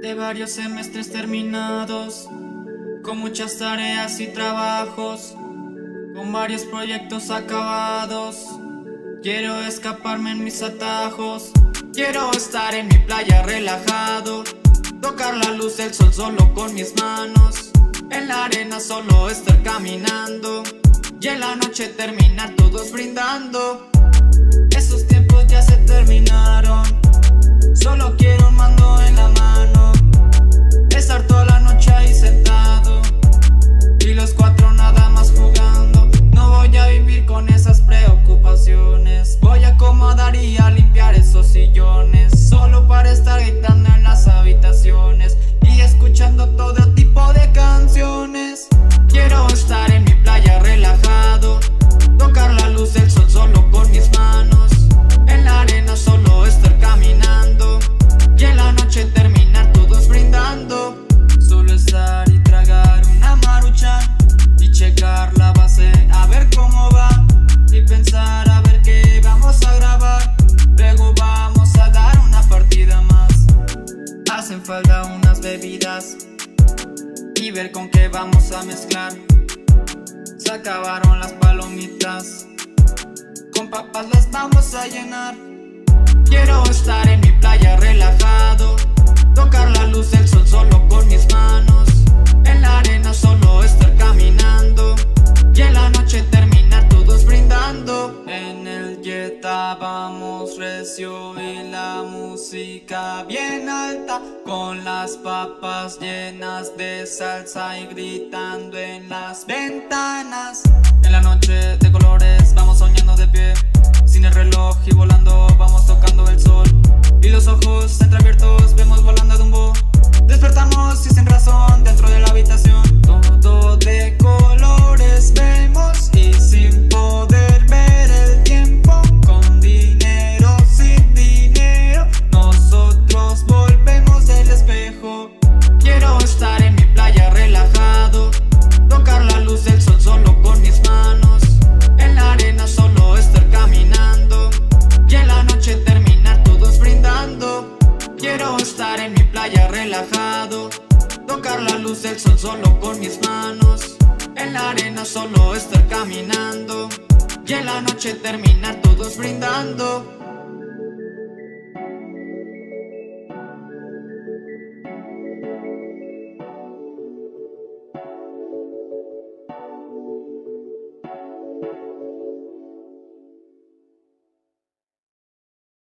de varios semestres terminados, con muchas tareas y trabajos, con varios proyectos acabados. Quiero escaparme en mis atajos, quiero estar en mi playa relajado, tocar la luz del sol solo con mis manos, en la arena solo estar caminando, y en la noche terminar todos brindando. Esos tiempos ya se terminaron, solo quiero un mando en la mano, estar toda la noche ahí sentado, y los cuatro nada más jugando. No voy a vivir con esas preocupaciones, voy a acomodar y a limpiar esos sillones, solo para estar gritando en las habitaciones y escuchando todo tipo de canciones. Quiero estar en mi playa relajado, tocar la luz del sol solo con mis manos, en la arena solo estar caminando, y en la noche terminar todos brindando. Solo estar y tragar una maruchan y checar la base a ver cómo va, y pensar a ver qué vamos a grabar, luego vamos a dar una partida más. Hacen falta unas bebidas y ver con qué vamos a mezclar. Se acabaron las palomitas, con papas las vamos a llenar. Quiero estar en mi playa relajado, tocar la luz del sol solo con mis manos, en la arena solo estar caminando, y en la noche terminar todos brindando. En el Jetta vamos recio y la música bien alta, con las papas llenas de salsa y gritando en las ventanas. En la noche de colores vamos soñando de pie, sin el reloj y volando vamos tocando el sol, y los ojos entreabiertos vemos volando a Dumbo. Despertamos y sin razón dentro de la habitación, todo de colores vemos y sin poder ver el tiempo. Con dinero, sin dinero, nosotros volvemos del espejo. Quiero estar en mi playa relajado, tocar la luz del sol solo con mis manos, en la arena solo estar caminando, y en la noche terminar todos brindando. Quiero estar en mi playa relajado, tocar la luz del sol solo con mis manos, en la arena solo estar caminando, y en la noche terminar todos brindando.